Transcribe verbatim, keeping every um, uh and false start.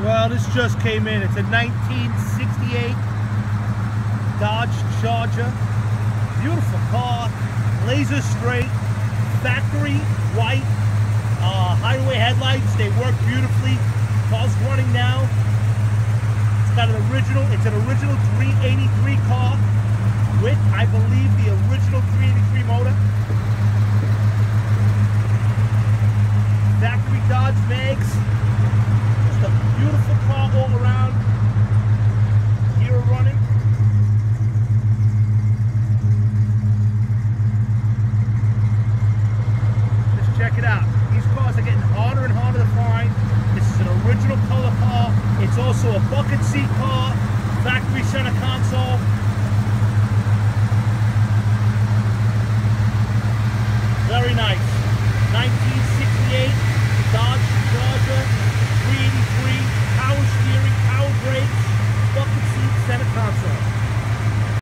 Well, this just came in. It's a nineteen sixty-eight Dodge Charger. Beautiful car, laser straight, factory white, uh, highway headlights. They work beautifully. Car's running now. It's got an original. It's an original three eighty-three car with, I believe, the original three eighty-three motor. Factory Dodge mags. Just a beautiful car all around. Gear running. Just check it out. These cars are getting harder and harder to find. This is an original color car. It's also a bucket seat car, factory center console.